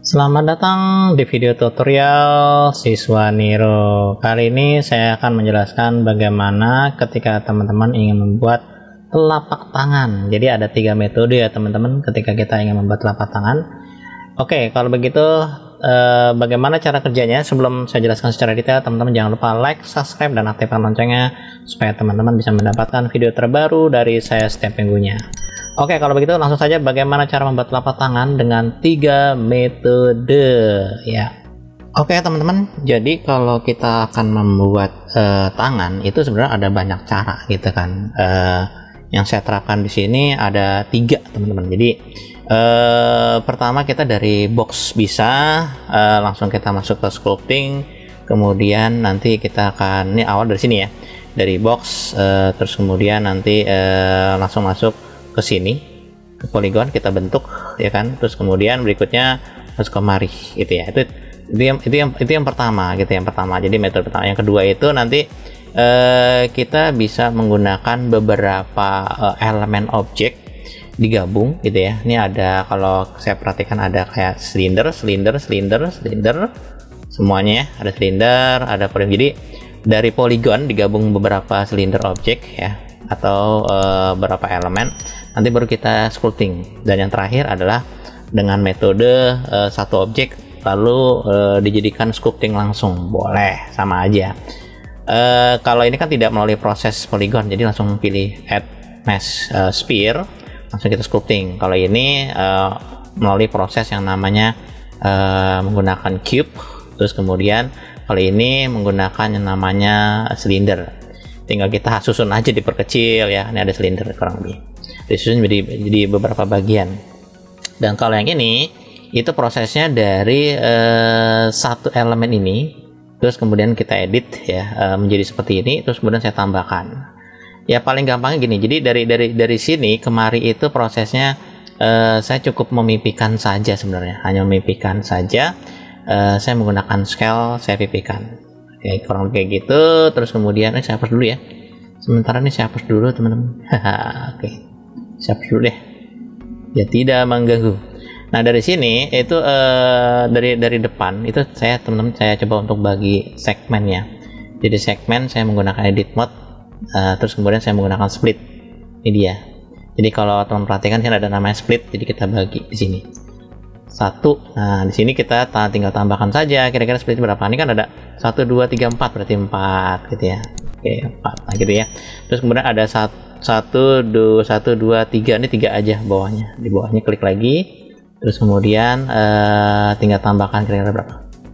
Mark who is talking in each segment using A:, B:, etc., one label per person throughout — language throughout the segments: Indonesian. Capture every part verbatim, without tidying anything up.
A: Selamat datang di video tutorial Siswa Niro. Kali ini saya akan menjelaskan bagaimana ketika teman-teman ingin membuat telapak tangan. Jadi ada tiga metode ya teman-teman ketika kita ingin membuat telapak tangan. Oke, kalau begitu eh, bagaimana cara kerjanya? Sebelum saya jelaskan secara detail, teman-teman jangan lupa like, subscribe, dan aktifkan loncengnya supaya teman-teman bisa mendapatkan video terbaru dari saya setiap minggunya. Oke, kalau begitu langsung saja bagaimana cara membuat telapak tangan dengan tiga metode ya. Oke teman-teman, jadi kalau kita akan membuat uh, tangan itu sebenarnya ada banyak cara gitu kan. Uh, yang saya terapkan di sini ada tiga teman-teman. Jadi uh, pertama kita dari box bisa uh, langsung kita masuk ke sculpting, kemudian nanti kita akan ini awal dari sini ya, dari box uh, terus kemudian nanti uh, langsung masuk ke sini ke poligon kita bentuk ya kan, terus kemudian berikutnya masuk kemari gitu ya. Itu itu yang itu yang itu yang pertama gitu, yang pertama. Jadi metode pertama. Yang kedua itu nanti eh, kita bisa menggunakan beberapa eh, elemen objek digabung gitu ya. Ini ada, kalau saya perhatikan ada kayak silinder silinder silinder silinder semuanya ya, ada silinder, ada poligon. Jadi dari poligon digabung beberapa silinder objek ya, atau uh, beberapa elemen, nanti baru kita sculpting. Dan yang terakhir adalah dengan metode uh, satu objek lalu uh, dijadikan sculpting langsung, boleh, sama aja. Uh, kalau ini kan tidak melalui proses poligon, jadi langsung pilih add mesh uh, sphere, langsung kita sculpting. Kalau ini uh, melalui proses yang namanya uh, menggunakan cube, terus kemudian kalau ini menggunakan yang namanya silinder. Tinggal kita susun aja, diperkecil ya. Ini ada silinder kurang lebih, disusun jadi jadi beberapa bagian. Dan kalau yang ini itu prosesnya dari eh, satu elemen ini, terus kemudian kita edit ya eh, menjadi seperti ini, terus kemudian saya tambahkan. Ya paling gampangnya gini. Jadi dari dari dari sini kemari itu prosesnya eh, saya cukup memimpikan saja sebenarnya, hanya memimpikan saja. Eh, saya menggunakan scale, saya pipikan. Oke, kurang lebih kayak gitu. Terus kemudian eh, saya hapus dulu ya. Sementara ini saya hapus dulu teman-teman. Oke, saya hapus dulu deh. Ya tidak mengganggu. Nah dari sini itu eh, dari dari depan itu saya teman-teman saya coba untuk bagi segmennya. Jadi segmen saya menggunakan edit mode. Eh, terus kemudian saya menggunakan split. Ini dia. Jadi kalau teman perhatikan sini ada namanya split. Jadi kita bagi di sini. Satu. Nah di sini kita tinggal tambahkan saja kira-kira split berapa. Ini kan ada satu dua tiga empat, berarti empat gitu ya. Oke, empat, nah gitu ya. Terus kemudian ada satu dua satu dua tiga, ini tiga aja bawahnya. Di bawahnya klik lagi. Terus kemudian eh, tinggal tambahkan kira-kira berapa.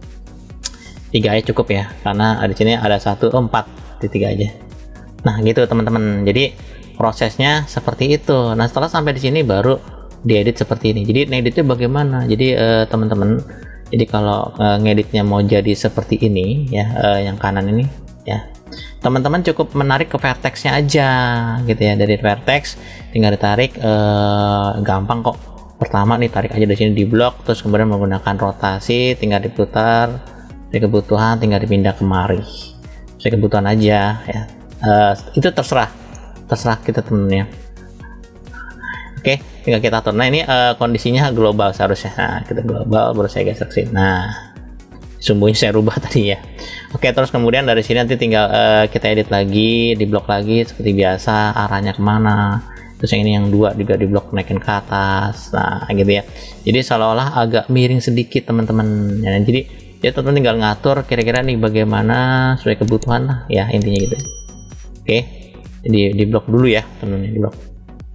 A: Tiga aja cukup ya, karena di sini ada satu oh, empat di tiga aja. Nah gitu teman-teman. Jadi prosesnya seperti itu. Nah setelah sampai di sini baru diedit seperti ini. Jadi ngeditnya bagaimana? Jadi eh, teman-teman, jadi kalau eh, ngeditnya mau jadi seperti ini ya, eh, yang kanan ini ya, teman-teman cukup menarik ke vertexnya aja gitu ya. Dari vertex tinggal ditarik, eh, gampang kok. Pertama nih tarik aja dari sini di blok, terus kemudian menggunakan rotasi tinggal diputar, dari kebutuhan tinggal dipindah kemari. Saya kebutuhan aja ya. Eh, itu terserah, terserah kita temennya. Oke, tinggal kita atur. Nah ini uh, kondisinya global seharusnya. Nah kita global, baru saya geser sini. Nah sumbunya saya rubah tadi ya. Oke, terus kemudian dari sini nanti tinggal uh, kita edit lagi, di blok lagi seperti biasa, arahnya kemana. Terus yang ini yang dua juga di blok naikin ke atas. Nah gitu ya. Jadi seolah-olah agak miring sedikit teman-teman. Ya, jadi ya teman-teman tinggal ngatur kira-kira nih bagaimana sesuai kebutuhan lah ya, intinya gitu. Oke, jadi di blok dulu ya teman-teman, di blok.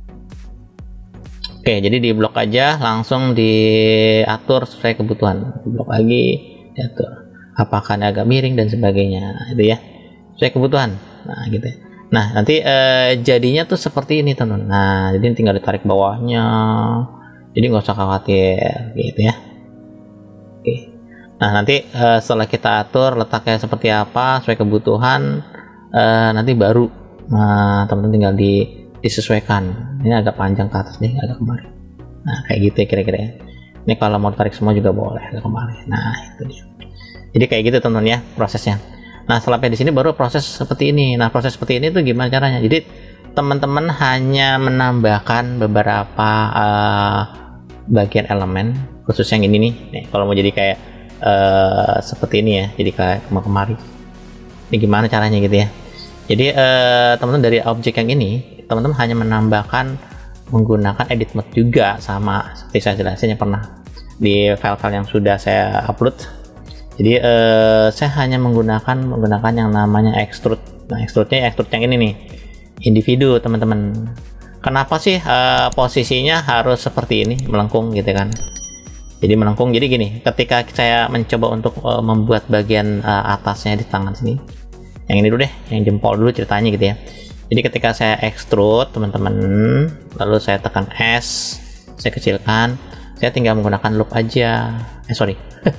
A: Oke, jadi di blok aja langsung diatur sesuai kebutuhan. Di blok lagi diatur. Apakah ini agak miring dan sebagainya, itu ya. Sesuai kebutuhan. Nah, gitu ya. Nah, nanti eh, jadinya tuh seperti ini, teman. Nah, jadi tinggal ditarik bawahnya. Jadi nggak usah khawatir, gitu ya. Oke. Nah, nanti eh, setelah kita atur letaknya seperti apa sesuai kebutuhan, eh, nanti baru nah, teman-teman tinggal di disesuaikan. Ini agak panjang ke atas nih, agak kemari. Nah kayak gitu ya kira-kira ya. Ini kalau mau tarik semua juga boleh agak kemari. Nah itu dia. Jadi kayak gitu teman-teman ya prosesnya. Nah setelah di sini baru proses seperti ini. Nah proses seperti ini tuh gimana caranya? Jadi teman-teman hanya menambahkan beberapa uh, bagian elemen, khusus yang ini nih. Nih kalau mau jadi kayak uh, seperti ini ya, jadi kayak kemari. Ini gimana caranya gitu ya? Jadi uh, teman-teman dari objek yang ini, teman-teman hanya menambahkan menggunakan edit mode juga, sama seperti saya jelasin yang pernah di file-file yang sudah saya upload. Jadi uh, saya hanya menggunakan menggunakan yang namanya extrude. Nah, extrude-nya extrude yang ini nih, individu teman-teman. Kenapa sih uh, posisinya harus seperti ini, melengkung gitu kan? Jadi melengkung. Jadi gini, ketika saya mencoba untuk uh, membuat bagian uh, atasnya di tangan sini, yang ini dulu deh, yang jempol dulu ceritanya gitu ya. Jadi ketika saya extrude teman-teman, lalu saya tekan S, saya kecilkan, saya tinggal menggunakan loop aja. Eh sorry.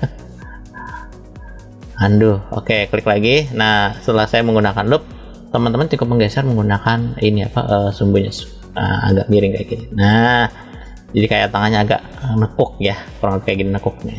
A: Undo. Oke, klik lagi. Nah, setelah saya menggunakan loop, teman-teman cukup menggeser menggunakan ini apa uh, sumbunya. Nah, agak miring kayak gini. Nah, jadi kayak tangannya agak nekuk ya, kurang lebih kayak gini nekuknya.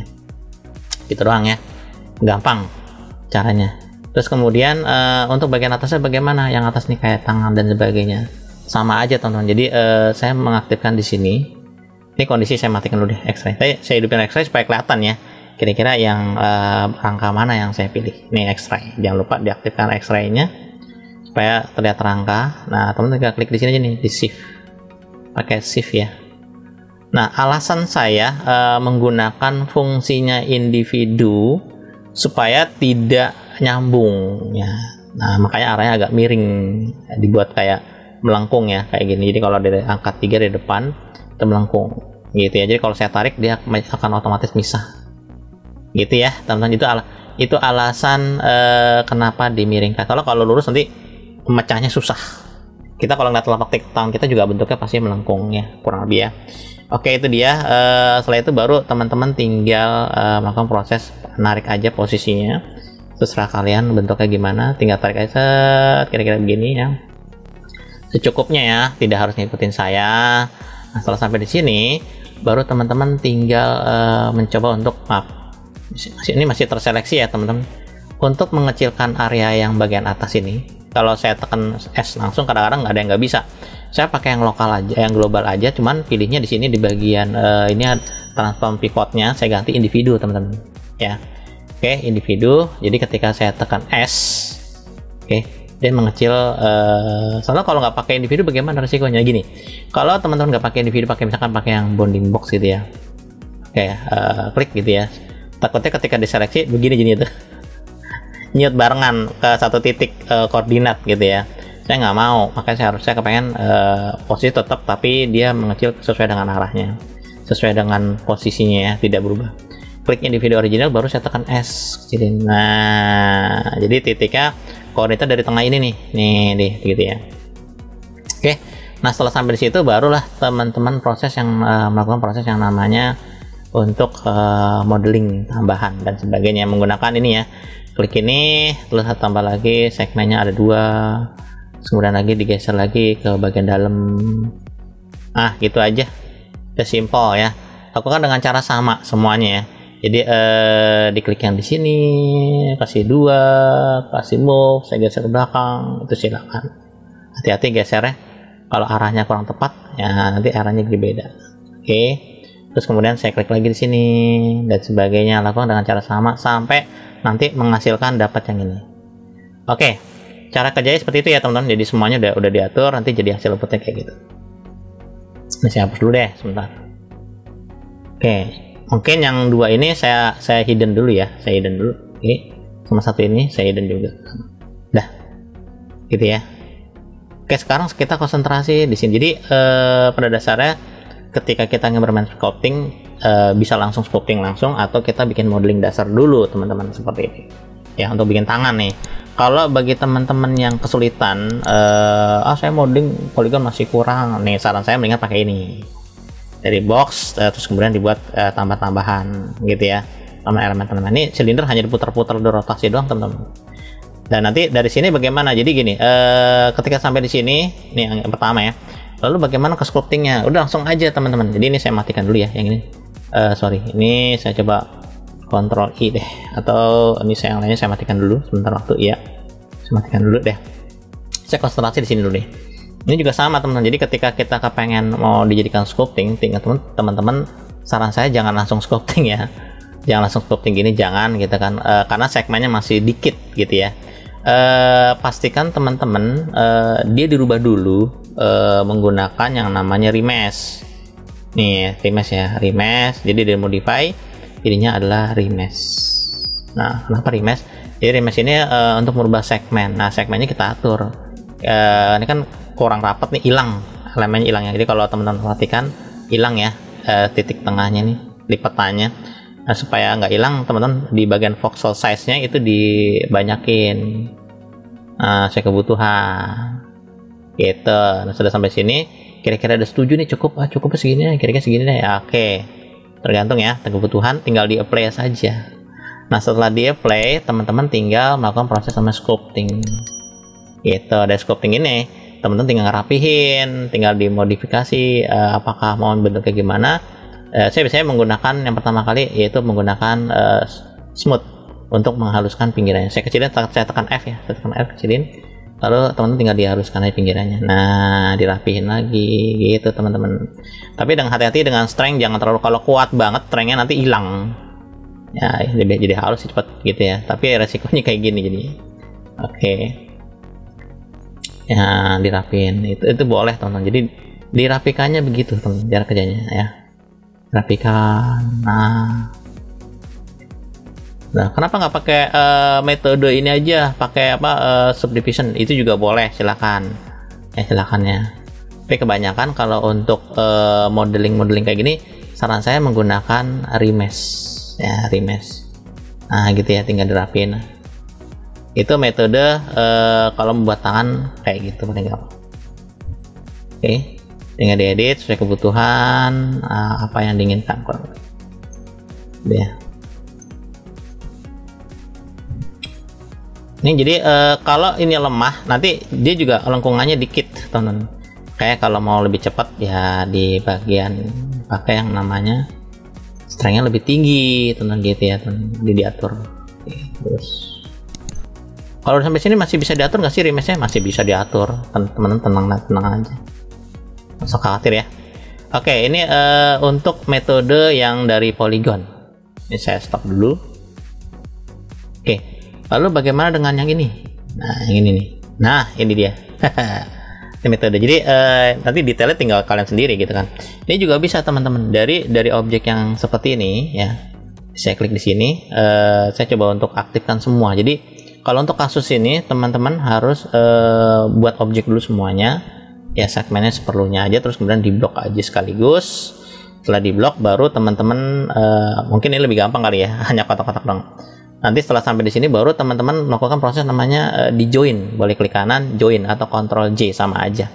A: Gitu doang ya, gampang caranya. Terus kemudian uh, untuk bagian atasnya bagaimana? Yang atas nih kayak tangan dan sebagainya, sama aja teman-teman. Jadi uh, saya mengaktifkan di sini. Ini kondisi saya matikan dulu deh X-ray. Saya, saya hidupin X-ray supaya kelihatan ya. Kira-kira yang uh, rangka mana yang saya pilih. Ini X-ray. Jangan lupa diaktifkan X-ray-nya supaya terlihat rangka. Nah, teman-teman tinggal klik di sini aja nih, di shift. Pakai shift ya. Nah, alasan saya uh, menggunakan fungsinya individu supaya tidak nyambung ya. Nah, makanya arahnya agak miring, dibuat kayak melengkung ya, kayak gini. Jadi kalau dari angka tiga di depan itu melengkung gitu ya. Jadi kalau saya tarik dia akan otomatis misah. Gitu ya, teman-teman. Itu al itu alasan uh, kenapa dimiringkan. Kalau kalau lurus nanti pemecahnya susah. Kita kalau ngeliat telapak tangan kita juga bentuknya pasti melengkung ya, kurang lebih ya. Oke, itu dia. Uh, setelah itu baru teman-teman tinggal uh, melakukan proses narik aja posisinya. Terserah kalian bentuknya gimana, tinggal tarik aja kira-kira begini ya. Secukupnya ya, tidak harus ngikutin saya. Nah, setelah sampai di sini, baru teman-teman tinggal uh, mencoba untuk maaf, ini masih terseleksi ya teman-teman. Untuk mengecilkan area yang bagian atas ini, kalau saya tekan S langsung kadang-kadang nggak ada yang nggak bisa. Saya pakai yang lokal aja, yang global aja, cuman pilihnya di sini di bagian uh, ini transform pivotnya saya ganti individu teman-teman ya. Oke, individu. Jadi ketika saya tekan S, oke, dia mengecil. Uh, soalnya kalau nggak pakai individu bagaimana resikonya? Gini, kalau teman-teman nggak pakai individu, pakai misalkan pakai yang bounding box gitu ya, oke, uh, klik gitu ya. Takutnya ketika diseleksi begini gini tuh. Nyut barengan ke satu titik uh, koordinat gitu ya. Saya nggak mau, makanya saya harus saya kepengen uh, posisi tetap tapi dia mengecil sesuai dengan arahnya, sesuai dengan posisinya ya, tidak berubah. Klik individu original baru saya tekan S kecilin. Nah, jadi titiknya koordinatnya dari tengah ini nih, nih, nih gitu ya. Oke, nah setelah sampai di situ barulah teman-teman proses yang uh, melakukan proses yang namanya untuk uh, modeling tambahan dan sebagainya menggunakan ini ya. Klik ini, terus tambah lagi segmennya ada dua, kemudian lagi digeser lagi ke bagian dalam. Ah, gitu aja, udah simple ya. Lakukan dengan cara sama semuanya ya. Jadi eh, diklik yang di sini, kasih dua, kasih move, saya geser ke belakang, itu silakan. Hati-hati gesernya, kalau arahnya kurang tepat, ya nanti arahnya jadi beda. Oke, terus kemudian saya klik lagi di sini dan sebagainya. Lakukan dengan cara sama sampai nanti menghasilkan dapat yang ini. Oke, cara kerjanya seperti itu ya teman-teman. Jadi semuanya udah udah diatur, nanti jadi hasil outputnya kayak gitu. Ini saya hapus dulu deh sebentar. Oke, mungkin yang dua ini saya saya hidden dulu ya, saya hidden dulu. Ini sama satu ini saya hidden juga. Dah, gitu ya. Oke, sekarang kita konsentrasi di sini. Jadi eh, pada dasarnya ketika kita ingin bermain sculpting, Uh, bisa langsung sculpting langsung atau kita bikin modeling dasar dulu teman-teman seperti ini ya untuk bikin tangan nih. Kalau bagi teman-teman yang kesulitan uh, ah saya modeling poligon masih kurang nih, saran saya mendingan pakai ini dari box uh, terus kemudian dibuat uh, tambah-tambahan gitu ya sama elemen-elemen. Ini silinder hanya diputar-putar di rotasi doang teman-teman. Dan nanti dari sini bagaimana? Jadi gini, uh, ketika sampai di sini nih yang pertama ya, lalu bagaimana ke sculptingnya? Udah langsung aja teman-teman. Jadi ini saya matikan dulu ya yang ini. Uh, sorry, ini saya coba Ctrl I deh, atau ini saya yang lainnya saya matikan dulu sebentar waktu ya. Saya matikan dulu deh. Saya konsentrasi di sini dulu deh. Ini juga sama teman-teman. Jadi ketika kita kepengen mau dijadikan sculpting, tinggal teman-teman saran saya jangan langsung sculpting ya, jangan langsung sculpting gini, jangan gitu kan, e, karena segmennya masih dikit gitu ya. E, pastikan teman-teman e, dia dirubah dulu e, menggunakan yang namanya remesh. Nih remesh ya, remesh, jadi dimodify jadinya adalah remesh. Nah, kenapa remesh? Jadi remesh ini e, untuk merubah segmen. Nah, segmennya kita atur. E, ini kan kurang rapat nih, hilang elemennya, hilang ya. Jadi kalau teman-teman perhatikan hilang ya e, titik tengahnya nih, lipatannya. Nah, supaya nggak hilang, teman-teman di bagian voxel size-nya itu dibanyakin. Nah, saya kebutuhan gitu. Nah, sudah sampai sini, kira-kira udah setuju nih, cukup ah cukup segini nih, kira-kira segini deh ya. Oke, tergantung ya kebutuhan, tinggal di apply saja. Nah, setelah di apply, teman-teman tinggal melakukan proses sama sculpting gitu. Dari sculpting ini teman-teman tinggal ngerapihin, tinggal dimodifikasi uh, apakah mau bentuknya gimana. Uh, saya biasanya menggunakan yang pertama kali yaitu menggunakan uh, smooth untuk menghaluskan pinggirannya. Saya kecilin, saya tekan F ya, saya tekan F, kecilin, lalu teman-teman tinggal dihaluskan aja pinggirannya. Nah, dirapihin lagi gitu teman-teman. Tapi dengan hati-hati dengan strength, jangan terlalu, kalau kuat banget strengthnya nanti hilang ya, jadi jadi halus cepat gitu ya. Tapi resikonya kayak gini jadi. Oke, ya dirapihin itu itu boleh teman-teman. Jadi dirapikannya begitu teman, cara kerjanya ya, rapikan. Nah, nah kenapa nggak pakai uh, metode ini aja, pakai apa uh, subdivision, itu juga boleh, silakan ya, silakan ya. Tapi kebanyakan kalau untuk uh, modeling modeling kayak gini, saran saya menggunakan remesh ya, remesh. Nah gitu ya, tinggal dirapin. Itu metode uh, kalau membuat tangan kayak gitu paling gampang. Oke, tinggal diedit sesuai kebutuhan uh, apa yang diinginkan kurang lebih ya. Ini jadi uh, kalau ini lemah, nanti dia juga lengkungannya dikit teman-teman. Kayak kalau mau lebih cepat ya di bagian pakai yang namanya strengthnya lebih tinggi teman gitu ya teman, di diatur. Oke, terus kalau sampai sini masih bisa diatur nggak sih remeshnya? Masih bisa diatur teman-teman, tenang tenang aja, nggak usah khawatir ya. Oke, ini uh, untuk metode yang dari Polygon. Ini saya stop dulu. Oke, lalu bagaimana dengan yang ini? Nah, yang ini nih. Nah, ini dia. Ini metode. Jadi uh, nanti detailnya tinggal kalian sendiri gitu kan. Ini juga bisa teman-teman, dari dari objek yang seperti ini ya. Saya klik di sini. Uh, saya coba untuk aktifkan semua. Jadi kalau untuk kasus ini teman-teman harus uh, buat objek dulu semuanya. Ya, segmennya seperlunya aja, terus kemudian diblok aja sekaligus. Setelah diblok baru teman-teman uh, mungkin ini lebih gampang kali ya, hanya kotak-kotak dong. Nanti setelah sampai di sini baru teman-teman melakukan proses namanya uh, di join. Boleh klik kanan join atau Ctrl J, sama aja.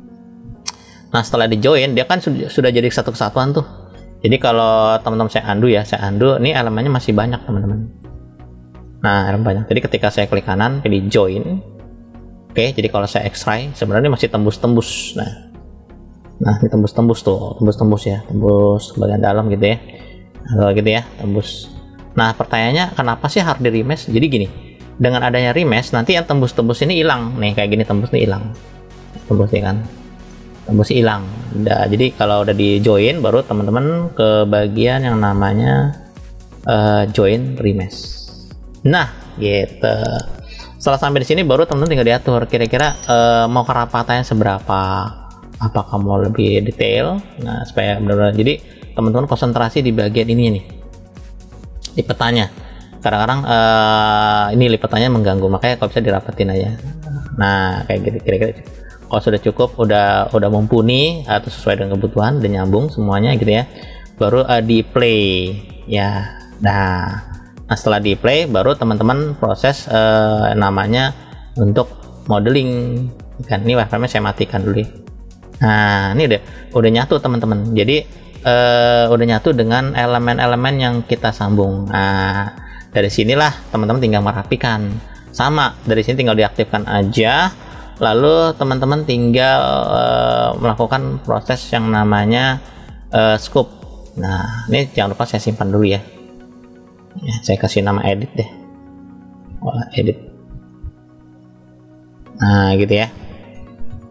A: Nah, setelah di join dia kan sudah, sudah jadi satu kesatuan tuh. Jadi kalau teman-teman saya undo ya, saya undo, ini elemennya masih banyak teman-teman. Nah, elemen banyak. Jadi ketika saya klik kanan pilih join. Oke, jadi kalau saya extrude sebenarnya masih tembus-tembus. Nah. Nah, ini tembus-tembus tuh, tembus-tembus ya, tembus bagian dalam gitu ya. Atau gitu ya, tembus. Nah, pertanyaannya kenapa sih harus di remesh? Jadi gini, dengan adanya remesh nanti yang tembus-tembus ini hilang nih, kayak gini tembus ini hilang, tembus ini kan, tembus hilang. Udah, jadi kalau udah di join baru teman-teman ke bagian yang namanya uh, join remesh. Nah, gitu. Setelah sampai di sini baru teman-teman tinggal diatur kira-kira uh, mau kerapatannya seberapa, apakah mau lebih detail. Nah, supaya benar-benar, jadi teman-teman konsentrasi di bagian ini nih, lipetannya. Kadang-kadang uh, ini lipetannya mengganggu, makanya kalau bisa dirapetin aja. Nah, kayak gitu kira-kira. Kalau sudah cukup, udah udah mumpuni atau sesuai dengan kebutuhan, udah nyambung semuanya gitu ya, baru uh, di play ya. Nah, nah setelah di play baru teman-teman proses uh, namanya untuk modeling kan. Ini wireframe saya matikan dulu ya. Nah, ini udah udah nyatu teman-teman. Jadi Uh, udah nyatu dengan elemen-elemen yang kita sambung. Nah, dari sinilah teman-teman tinggal merapikan. Sama, dari sini tinggal diaktifkan aja. Lalu teman-teman tinggal uh, melakukan proses yang namanya uh, scoop. Nah, ini jangan lupa saya simpan dulu ya. Ya, saya kasih nama edit deh. Oh, edit. Nah, gitu ya.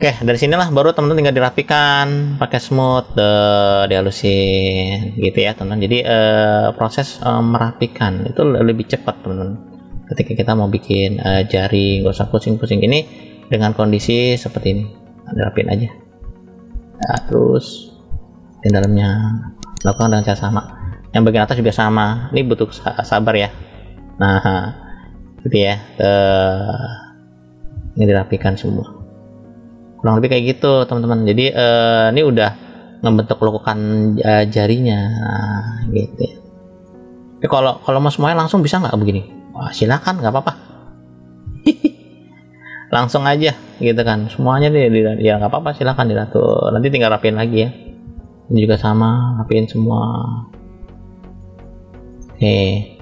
A: Oke, dari sinilah baru teman-teman tinggal dirapikan pakai smooth, uh, dihalusin gitu ya teman-teman. Jadi uh, proses uh, merapikan itu lebih cepat teman-teman. Ketika kita mau bikin uh, jari, nggak usah pusing-pusing. Ini dengan kondisi seperti ini, dirapin aja. Nah, terus di dalamnya lakukan dengan cara sama. Yang bagian atas juga sama. Ini butuh sabar ya. Nah, gitu ya. Uh, ini dirapikan semua. Kurang lebih kayak gitu teman-teman. Jadi uh, ini udah ngebentuk lekukan uh, jarinya, nah, gitu ya. Tapi kalau kalau mau semuanya langsung bisa nggak begini? Wah, silakan, nggak apa-apa. Langsung aja gitu kan, semuanya deh, ya nggak apa-apa, silakan diatur. Nanti tinggal rapiin lagi ya. Ini juga sama, rapiin semua. Oke,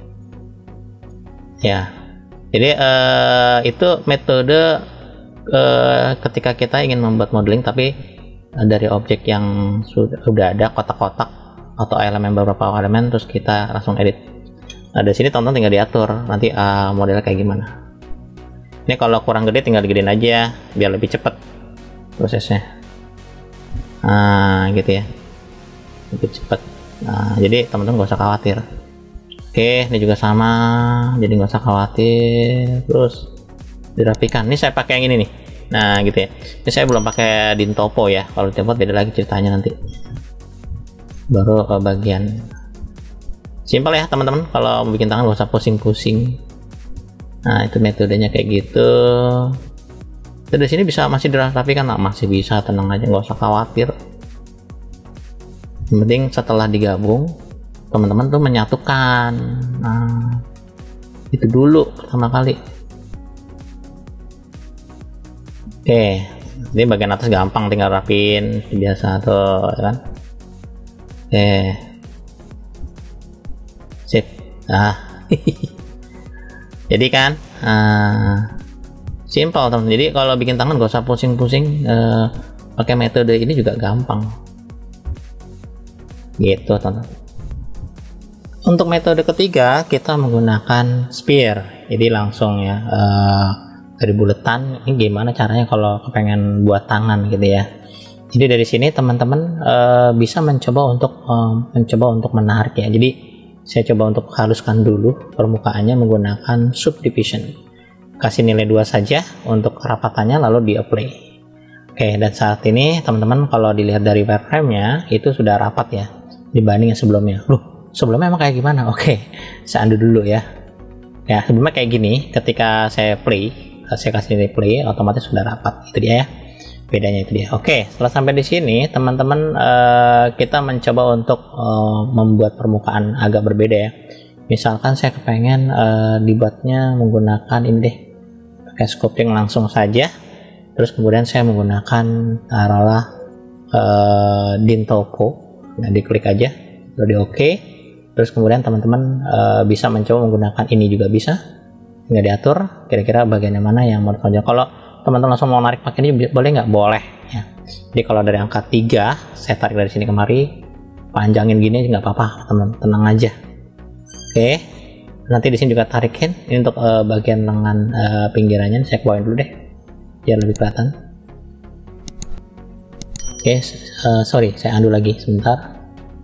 A: ya. Jadi uh, itu metode Uh, ketika kita ingin membuat modeling tapi uh, dari objek yang sudah, sudah ada kotak-kotak atau elemen, beberapa elemen, terus kita langsung edit. Nah, dari sini tonton tinggal diatur nanti uh, modelnya kayak gimana. Ini kalau kurang gede tinggal digedein aja biar lebih cepat prosesnya. Nah, gitu ya, lebih cepat. Nah, jadi teman-teman gak usah khawatir. Oke, ini juga sama, jadi nggak usah khawatir. Terus dirapikan. Ini saya pakai yang ini nih. Nah, gitu ya. Ini saya belum pakai Dintopo ya. Kalau Dintopo beda lagi ceritanya nanti. Baru ke bagian simpel ya teman-teman. Kalau mau bikin tangan gak usah pusing-pusing. Nah, itu metodenya kayak gitu. Terus di sini bisa masih dirapikan, nah, masih bisa, tenang aja, nggak usah khawatir. Yang penting setelah digabung, teman-teman tuh menyatukan. Nah, itu dulu pertama kali. Oke, ini bagian atas gampang, tinggal rapin biasa tuh, ya kan? Oke, sip. Ah, jadi kan, uh, simple teman. Jadi kalau bikin tangan gak usah pusing-pusing, uh, pakai metode ini juga gampang. Gitu teman. Untuk metode ketiga kita menggunakan spear, jadi langsung ya. Uh, dari buletan. Ini gimana caranya kalau kepengen buat tangan gitu ya. Jadi dari sini teman-teman e, bisa mencoba untuk e, mencoba untuk menarik ya. Jadi saya coba untuk haluskan dulu permukaannya menggunakan subdivision. Kasih nilai dua saja untuk kerapatannya, lalu di apply. Oke, dan saat ini teman-teman kalau dilihat dari wireframe-nya itu sudah rapat ya dibanding yang sebelumnya. Loh, sebelumnya emang kayak gimana? Oke, saya undo dulu ya. Ya, sebelumnya kayak gini, ketika saya play saya kasih replay otomatis sudah rapat. Itu dia ya, bedanya itu dia. Oke, setelah sampai di sini teman-teman uh, kita mencoba untuk uh, membuat permukaan agak berbeda ya. Misalkan saya kepengen uh, dibuatnya menggunakan ini deh, pakai sculpting langsung saja. Terus kemudian saya menggunakan taruhlah uh, Dintopo. Nah, diklik aja, lalu di oke. Terus kemudian teman-teman uh, bisa mencoba menggunakan ini juga bisa. Nggak diatur kira-kira bagian mana yang mau ditonjol. Kalau teman-teman langsung mau narik pakai ini boleh nggak? Boleh ya. Jadi kalau dari angka tiga saya tarik dari sini kemari, panjangin gini nggak apa-apa teman, tenang aja. Oke, nanti di sini juga tarikin ini untuk uh, bagian lengan uh, pinggirannya. Saya kebawain dulu deh biar lebih kelihatan. Oke, uh, sorry saya undo lagi sebentar.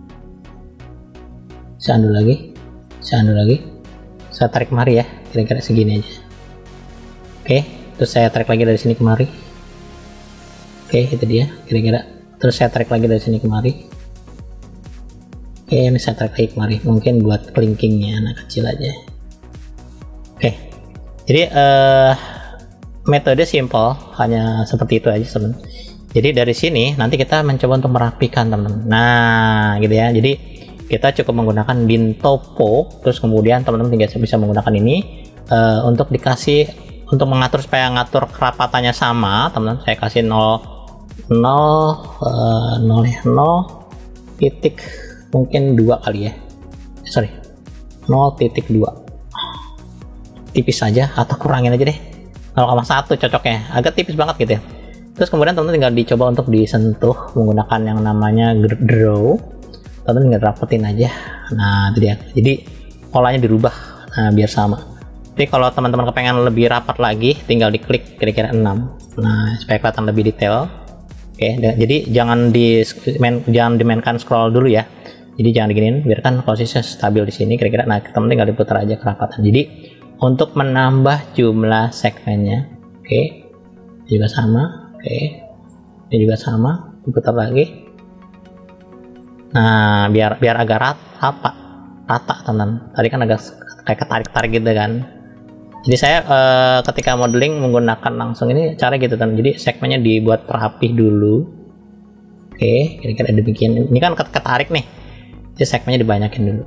A: Saya undo lagi, saya undo lagi, saya tarik kemari ya. Kira-kira segini aja. Oke, terus saya tarik lagi dari sini kemari. Oke, itu dia kira-kira. Terus saya tarik lagi dari sini kemari. Oke, ini saya tarik lagi kemari. Mungkin buat kelingkingnya anak kecil aja. Oke, jadi uh, metode simple, hanya seperti itu aja teman. Jadi dari sini nanti kita mencoba untuk merapikan teman-teman. Nah, gitu ya. Jadi kita cukup menggunakan Dintopo, terus kemudian teman-teman tinggal bisa menggunakan ini uh, untuk dikasih untuk mengatur supaya ngatur kerapatannya sama teman-teman. Saya kasih nol nol uh, nol nol titik mungkin dua kali ya, sorry nol titik dua, tipis saja atau kurangin aja deh, nol koma satu cocoknya, agak tipis banget gitu ya. Terus kemudian teman-teman tinggal dicoba untuk disentuh menggunakan yang namanya draw. Teman tinggal rapetin aja. Nah, itu dia. Jadi polanya dirubah, nah, biar sama. Jadi kalau teman-teman kepengen lebih rapat lagi, tinggal diklik kira-kira enam. Nah, supaya kelihatan lebih detail. Oke, jadi jangan di main, jangan dimainkan scroll dulu ya. Jadi jangan diginiin, biarkan posisinya stabil di sini kira-kira. Nah, kita tinggal diputar aja kerapatan. Jadi untuk menambah jumlah segmennya, oke, juga sama, oke, ini juga sama, diputar lagi. Nah, biar biar agak rata, apa, rata teman. Tadi kan agak kayak ketarik-tarik gitu kan. Jadi saya eh, ketika modeling menggunakan langsung ini cara gitu kan. Jadi segmennya dibuat rapi dulu. Oke, kira-kira demikian. Ini kan ketarik nih. Jadi segmennya dibanyakin dulu.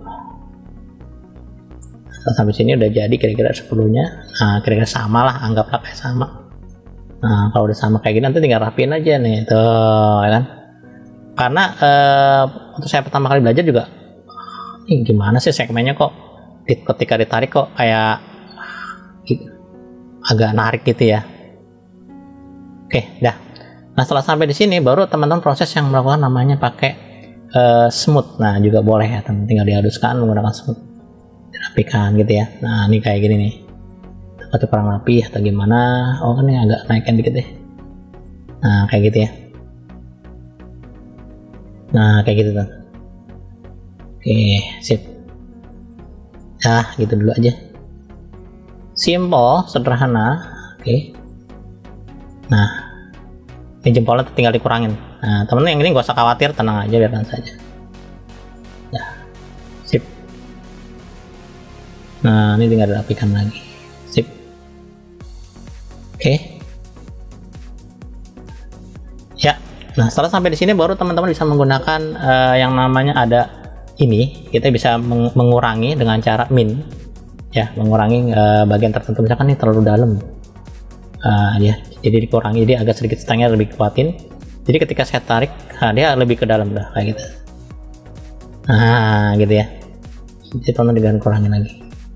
A: Nah, sampai sini udah jadi kira-kira sepuluhnya. Nah, kira-kira sama lah, anggaplah kayak sama. Nah, kalau udah sama kayak gini nanti tinggal rapiin aja nih, tuh, ya kan? Karena eh, waktu saya pertama kali belajar juga, ini gimana sih segmennya kok ketika ditarik kok kayak agak narik gitu ya. Oke, dah. Nah, setelah sampai di sini baru teman-teman proses yang melakukan namanya pakai uh, smooth. Nah, juga boleh ya, teman, tinggal dihaluskan menggunakan smooth, dirapikan gitu ya. Nah, ini kayak gini nih, atau kurang rapi atau gimana. Oh, ini agak naikkan dikit deh. Nah, kayak gitu ya. Nah, kayak gitu tuh. Oke, sip. Nah, gitu dulu aja. Simple, sederhana. Oke. Nah, ini jempolnya tinggal dikurangin. Nah, temen-temen yang ini gak usah khawatir, tenang aja, biarkan saja. Ya, sip. Nah, ini tinggal dirapikan lagi. Sip. Oke. Ya. Nah, setelah sampai di sini baru teman-teman bisa menggunakan uh, yang namanya ada ini. Kita bisa meng mengurangi dengan cara min. Ya, mengurangi uh, bagian tertentu, misalkan ini terlalu dalam, uh, ya, jadi dikurangi, dia agak sedikit stangnya lebih kuatin. Jadi ketika saya tarik, nah, dia lebih ke dalam dah kayak gitu. Nah, gitu ya. Jadi teman dengan kurangin lagi.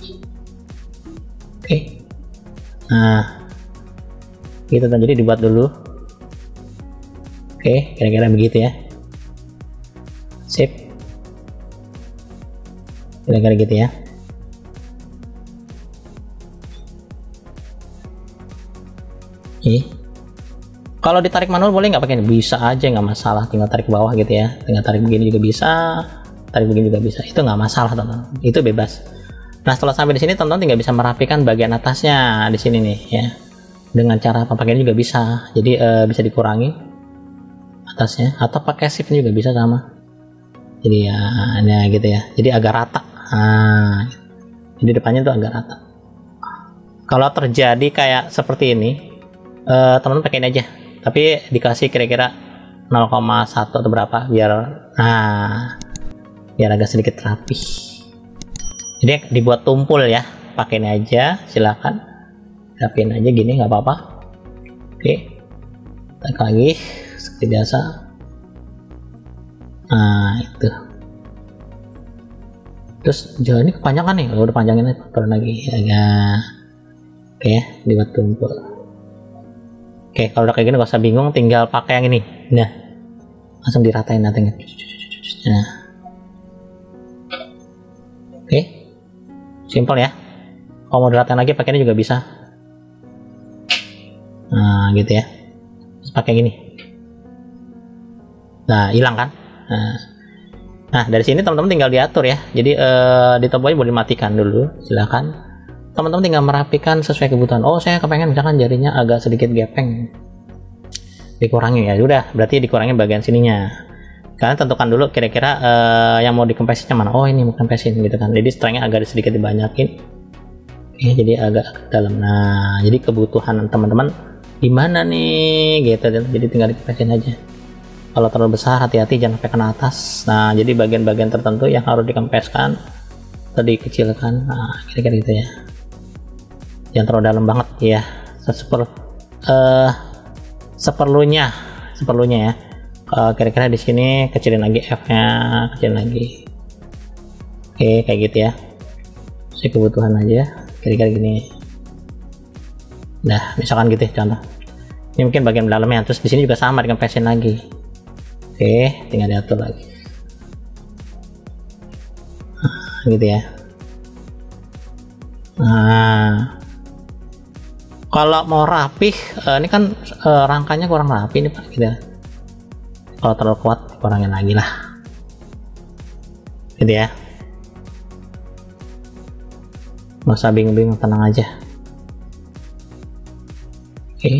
A: Oke. Nah, gitu kan. Jadi dibuat dulu. Oke, kira-kira begitu ya. Sip. Kira-kira gitu ya. Kalau ditarik manual boleh nggak pakai? Bisa aja, nggak masalah, tinggal tarik ke bawah gitu ya, tinggal tarik begini juga bisa, tarik begini juga bisa, itu nggak masalah teman-teman, itu bebas. Nah, setelah sampai di sini teman-teman tinggal bisa merapikan bagian atasnya di sini nih ya, dengan cara apa pakainya juga bisa. Jadi uh, bisa dikurangi atasnya atau pakai shift juga bisa sama. Jadi ya, ya gitu ya, jadi agak rata. Nah, jadi depannya tuh agak rata. Kalau terjadi kayak seperti ini, Uh, teman-teman pakein aja, tapi dikasih kira-kira nol koma satu atau berapa biar nah biar agak sedikit rapi. Jadi dibuat tumpul ya, pakein aja, silakan rapiin aja gini, nggak apa-apa. Oke, tarik lagi seperti biasa. Nah, itu terus jauh ini kepanjangan nih, udah panjangin aja lagi ya. Oke, dibuat tumpul. Oke, kalau udah kayak gini gak usah bingung, tinggal pakai yang ini. Nah, langsung diratain nantinya. Nah, oke, simple ya. Kalau mau diratain lagi pakai ini juga bisa. Nah, gitu ya. Terus pakai gini. Nah, hilang kan? Nah, nah dari sini teman-teman tinggal diatur ya. Jadi eh, di tombol boleh dimatikan dulu, silakan. Teman-teman tinggal merapikan sesuai kebutuhan. Oh, saya kepengen misalkan jarinya agak sedikit gepeng, dikurangi ya, udah berarti dikurangi bagian sininya. Kalian tentukan dulu kira-kira uh, yang mau dikempesinnya mana. Oh, ini mau kempesin gitu kan, jadi strengnya agak sedikit dibanyakin. Oke, jadi agak dalam. Nah, jadi kebutuhan teman-teman gimana nih gitu, jadi tinggal dikempesin aja. Kalau terlalu besar hati-hati, jangan sampai kena atas. Nah, jadi bagian-bagian tertentu yang harus dikempeskan atau dikecilkan. Nah, kira-kira gitu ya. Jangan terlalu dalam banget ya, seper uh, seperlunya seperlunya ya. Uh, kira-kira di sini kecilin lagi F-nya, kecilin lagi. Oke, kayak gitu ya. Saya kebutuhan aja, kira-kira gini. Nah, misalkan gitu ya, contoh. Ini mungkin bagian dalamnya, terus di sini juga sama dikempesin lagi. Oke, tinggal diatur lagi. Nah, gitu ya. Nah, Kalau mau rapih, uh, ini kan uh, rangkanya kurang rapi nih Pak, gitu. Kalau terlalu kuat kurangin lagi lah, gitu ya. Nggak usah bingung-bingung, tenang aja. Oke, okay.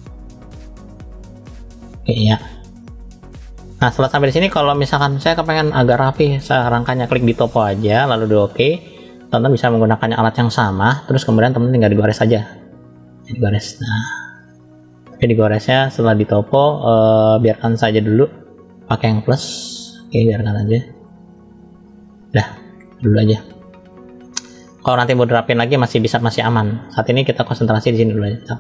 A: Oke okay, ya. Nah setelah sampai di sini, kalau misalkan saya kepengen agak rapi, saya rangkanya klik di topo aja, lalu di oke. Teman-teman bisa menggunakan alat yang sama, terus kemudian teman-teman tinggal digores saja. Digores. Nah, oke, digoresnya setelah di topo, eh, biarkan saja dulu, pakai yang plus. Oke, biarkan aja. Dah, dulu aja. Kalau nanti mau dirapin lagi masih bisa, masih aman. Saat ini kita konsentrasi di sini dulu aja.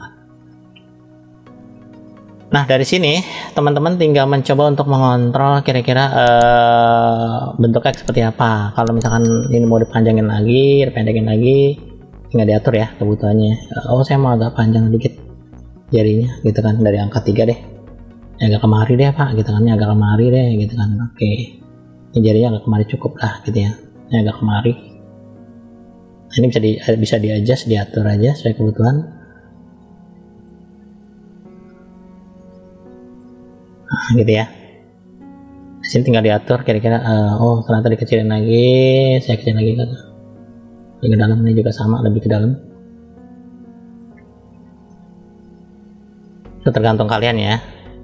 A: Nah dari sini teman-teman tinggal mencoba untuk mengontrol kira-kira uh, bentuknya seperti apa. Kalau misalkan ini mau dipanjangin lagi, dipendekin lagi, tinggal diatur ya kebutuhannya. Uh, oh saya mau agak panjang dikit jarinya, gitu kan, dari angka tiga deh, agak kemari deh Pak, gitu kan, agak kemari deh, gitu kan. Oke, ini jarinya agak kemari cukup lah, gitu ya, ini agak kemari. Nah, ini bisa di bisa di adjust, diatur aja sesuai kebutuhan. Nah, gitu ya. Di sini tinggal diatur kira-kira uh, oh ternyata dikecilin lagi, saya kecilin lagi kan. Lebih ke dalam, ini juga sama, lebih ke dalam. Itu tergantung kalian ya.